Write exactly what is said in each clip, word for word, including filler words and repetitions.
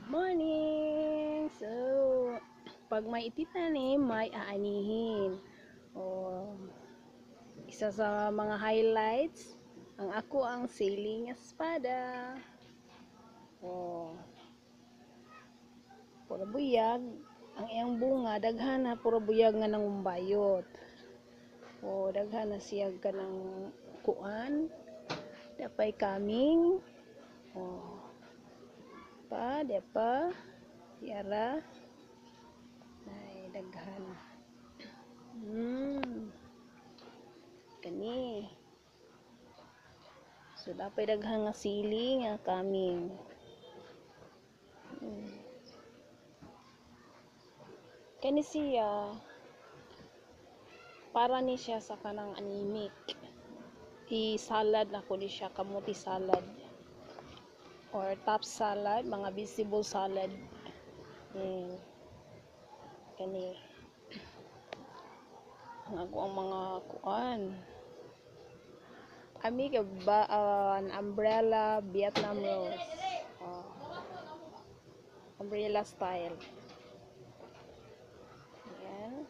Morning! So, pag may ititanim, may aanihin. O, isa sa mga highlights, ang ako ang sailing espada. O, pura buyag. Ang iyang bunga, daghan na pura buyag nga nangumbayot. O, daghan na siya ka ng kuan. Dapay kaming. O, pa, dapa, yara. Ay, daghan. Hmm. Kani. So, dapat daghang nga sili nga kaming. Hmm. Kani siya para ni siya sa kanang anemic. I-salad na ko ni siya, kamuti salad. Or top salad, mga vegetable salad. Hmm. Kani. Ang ako ang mga kuan. Kami ka ba uh, an umbrella Vietnam rose. Oh. Umbrella style. Ayan.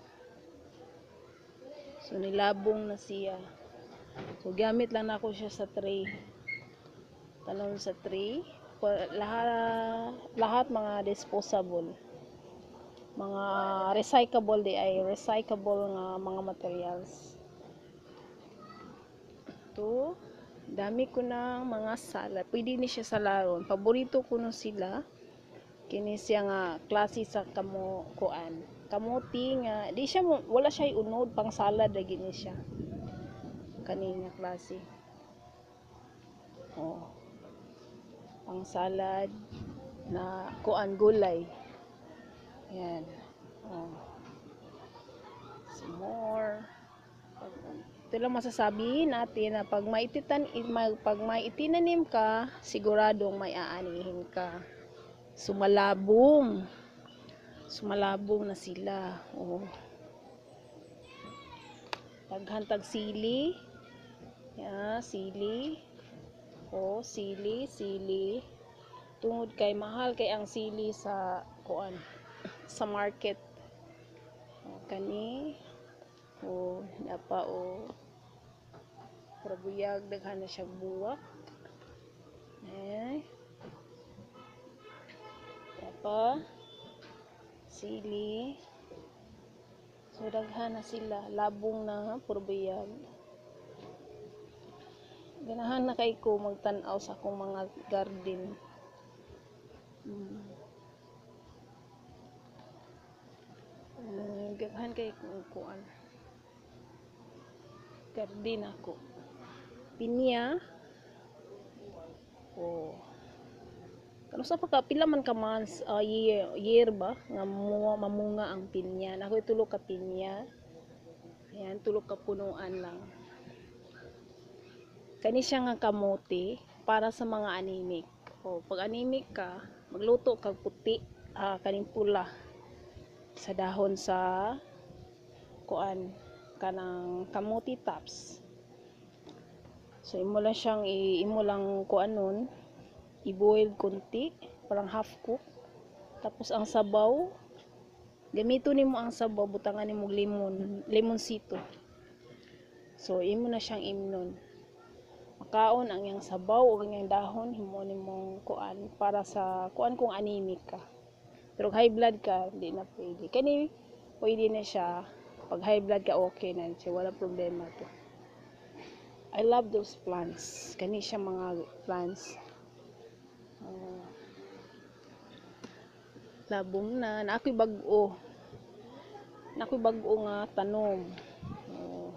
So nilabong na siya. So gamit lang ako siya sa tray. Tanon sa tray. Lahat lahat mga disposable. Mga recyclable di ay recyclable nga mga materials. To dami ko ng mga salad. Pwede ni siya sa laron. Paborito ko no sila. Kini siya nga klase sa kamo kuan. Kamuti nga di siya wala siya unod pang salad lagi ni siya. Kani nga klase. Oh. Pang salad na kuan gulay. Yan. Oh. Some more. Ito lang masasabi natin na pag maititan, pag maitinanim ka, siguradong may aanihin ka. Sumalabong. Sumalabong na sila. Oh. Paghantag sili. Yeah, sili. Oh, sili, sili. Tungod kay mahal kay ang sili sa kuan sa market. Oh, kani. Oh, napa oh. Prabuyag daghan na siya buwak. Eh. Napa sili. So daghan na sila, labong na prabuyag. Ganahan na kay ko magtan-aw sa akong mga garden. Hmm. Uh, ganahan kay ko kuan. Garden ako. Pinya. Oh. Kano sa pagkapila man ka months, uh, year, year ba nga mamunga, mamunga ang pinya. Ako itulo ka pinya. Ayan, tulo ka punuan lang. Kani siya nga kamote para sa mga anemic. O pag anemic ka, magluto kag puti, uh, kaning pula sa dahon sa kuan kanang kamote tops. So imo lang siyang imo lang kuanon, i-boil kunti, parang half cook. Tapos ang sabaw, gamito nimo ang sabaw, butangan nimo lemon, lemonsito. So imo na siyang imnon. Makaon ang iyang sabaw o ang iyang dahon, himo nimong kuan para sa kuan kung anemic ka. Pero high blood ka, hindi na pwede. Kani pwede na siya. Pag high blood ka, okay na siya, wala problema to. I love those plants. Kani siya mga plants. Uh, labong na, na ako'y bag-o. Na ako'y bag-o nga tanom. Uh,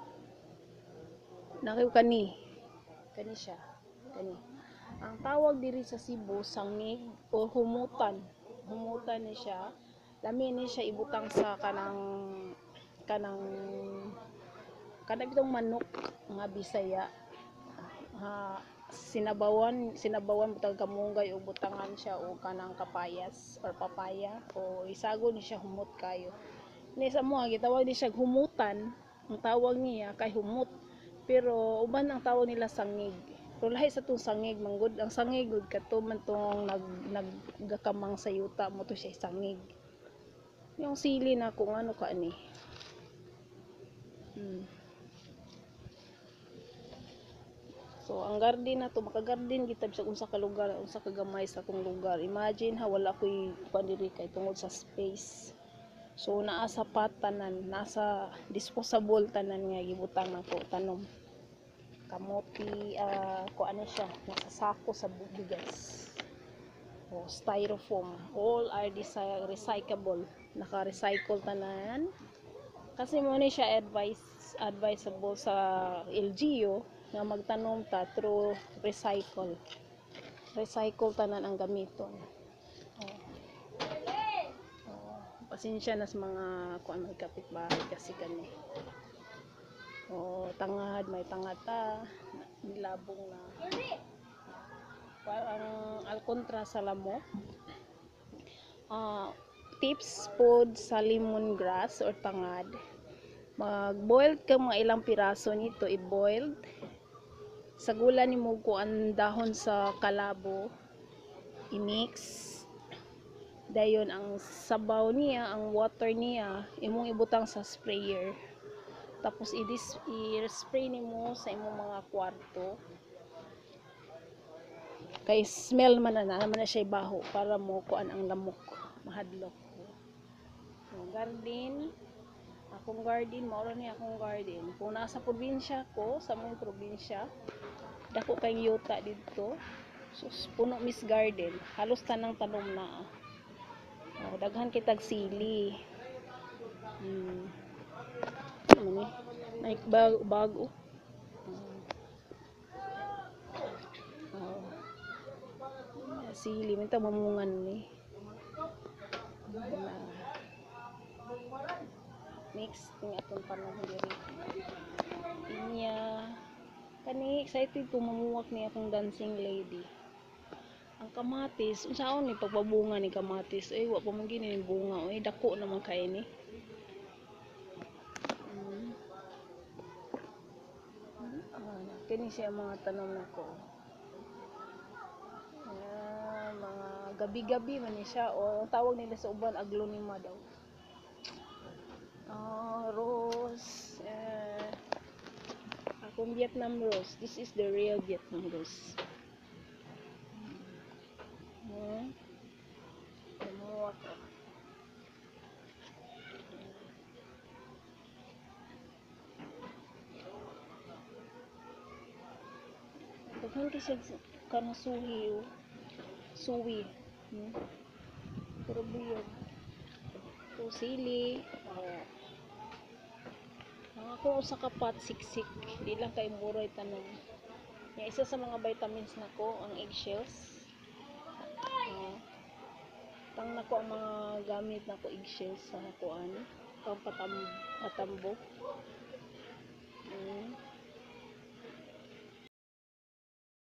na ako'y kani. Kani siya. Kani. Ang tawag diri sa Cebu, sangig o humutan. Humutan ni siya. Lami ni siya ibutang sa kanang kanang kanang bitong manok nga Bisaya. Ha, sinabawan, sinabawan butang kamunggay o butangan siya o kanang kapayas or papaya o isago ni siya humot kayo. Ni sa mo gitawag ni siya humutan. Ang tawag niya kay humot. Pero uban ang tawag nila sangig. Pero lahi sa tong sangig manggod, ang sangig gud kato man tong nag naggakamang sa yuta mo to siya sangig. Yung sili na kung ano ka ani. Hmm. So ang garden na to, maka-garden kita sa unsa ka lugar, unsa ka gamay sa akong lugar. Imagine ha, wala koy kuan diri kay tungod sa space. So naa sa pot tanan, nasa disposable tanan nga gibutang nako tanom. Kamote, uh, kuan na siya, nasa sako sa bigas. O styrofoam, all are recyclable. Naka-recycle tanan. Kasi mo ni siya advice advisable sa L G U nga magtanom ta through recycle. Recycle tanan ang gamiton. Oh. Oh. Pasensya na sa mga kuan may kapitbahay kasi kani. Oh, tangad, may tangad ta, nilabong na. Parang alkontra sa lamok. Uh, tips food sa lemongrass or tangad. Mag-boiled ka mga ilang piraso nito, i-boiled. Sagulan ni mo ko ang dahon sa kalabo, i-mix. Dayon ang sabaw niya, ang water niya, imong ibutang sa sprayer. Tapos i-spray nimo sa imong mga kwarto. Kay smell man na naman na siya baho para mo kuan ang lamok, mahadlok. So, garden, akong garden, maura ni akong garden. Kung nasa probinsya ko, sa mga probinsya, dako kay yuta dito. So, puno mis garden, halos tanang tanom na. Oh, daghan kitag sili. Hmm. Ano ni? May bago, bago. Oh. Sili, minta mamungan ni. Na. Mix ting atong panahon diri. Inya kani excited ko mamuwak ni akong dancing lady. Ang kamatis, unsaon ni pagbabunga ni kamatis? Ay wa pa man gini ni bunga, oy dako naman kay ni. Hmm. Ah, kini siya mga tanom nako. Ah, mga gabi-gabi man ni siya o tawag nila sa uban aglonema daw. Ah, rose. Uh, akong Vietnam rose. This is the real Vietnam rose. Hmm. Lumuwak ko. Daghan kasi kana suhi o. Suwi. Hmm. Pero buyog. So, sili. Oh. Ang ako usa ka pot siksik. Di lang kay muroy tanom. Nga isa sa mga vitamins nako ang eggshells. Uh, tang nako ang mga gamit nako eggshells sa kuan pang patam patambo. Mm.